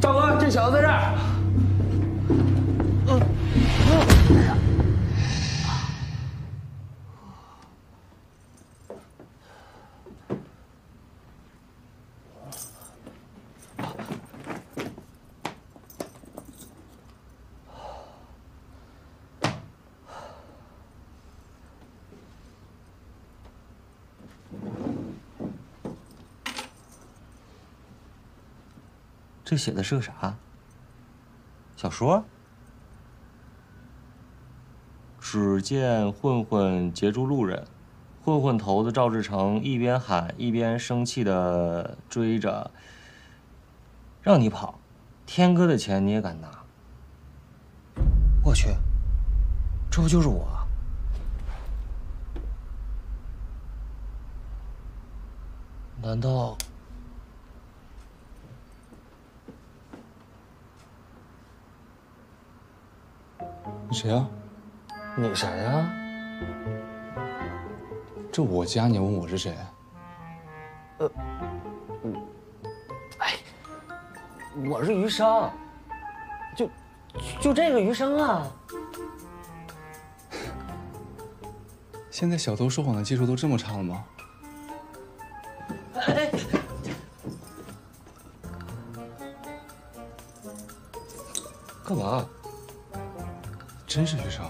大哥，这小子在这儿。 这写的是个啥？小说？只见混混截住路人，混混头子赵志成一边喊一边生气的追着，让你跑，天哥的钱你也敢拿？我去，这不就是我？难道？ 你谁啊？ 你谁呀？ 这我家，你问我是谁？ 哎，我是余生，就这个余生啊。 现在小偷说谎的技术都这么差了吗？ 哎，干嘛？ 真是余生。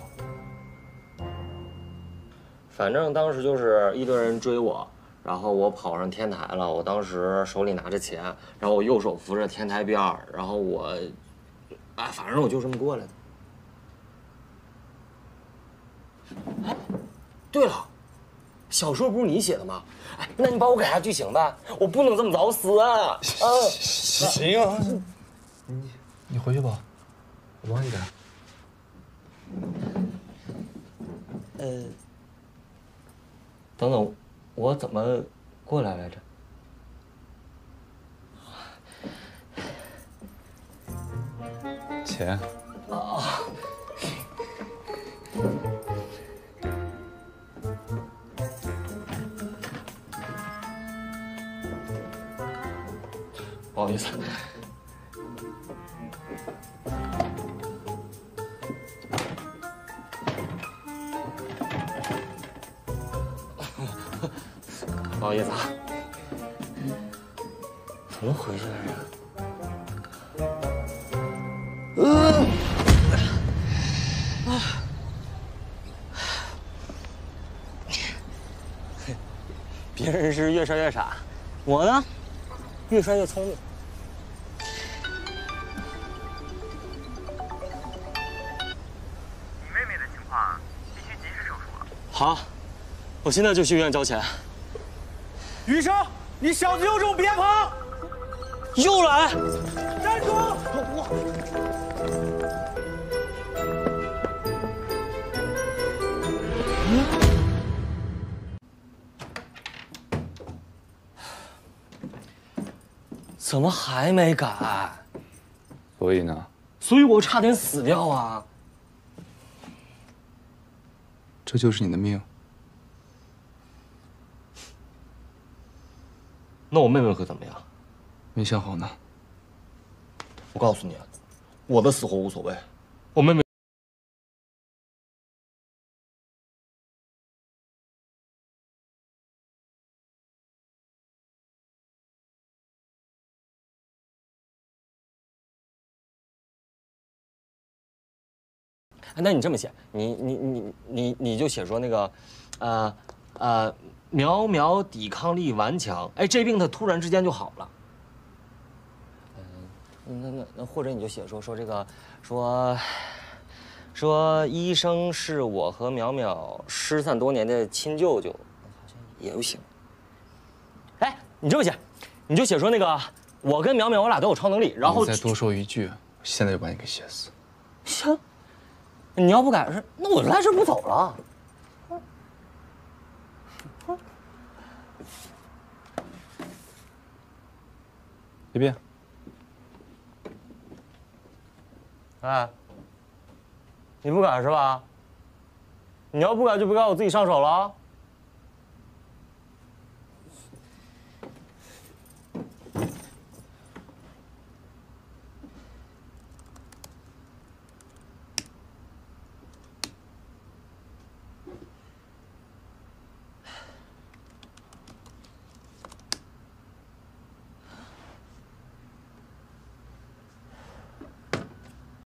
反正当时就是一堆人追我，然后我跑上天台了。我当时手里拿着钱，然后我右手扶着天台边儿，然后我，哎，反正我就这么过来的。哎，对了，小说不是你写的吗？哎，那你帮我改下剧情呗，我不能这么早死啊！ 行啊，你回去吧，我帮你改。 等等，我怎么过来来着？ 钱。 啊！不好意思。 不好意思啊，怎么回去来着？别人是越摔越傻，我呢，越摔越聪明。 你妹妹的情况必须及时手术了。 好，我现在就去医院交钱。 余生，你小子有种别跑！ 又来！ 站住！ 怎么还没改？ 所以呢？ 所以我差点死掉啊！ 这就是你的命。 那我妹妹会怎么样？ 没想好呢。 我告诉你，我的死活无所谓，我妹妹。那你这么写，你就写说那个，苗苗抵抗力顽强，哎，这病他突然之间就好了。那或者你就写说这个说医生是我和苗苗失散多年的亲舅舅，好像也就行。哎，你这么写，你就写说那个我跟苗苗我俩都有超能力，然后你再多说一句，我现在就把你给写死。 行。 你要不改是，那我就来这不走了。 别变。 哎，你不改是吧？你要不改就不改，我自己上手了。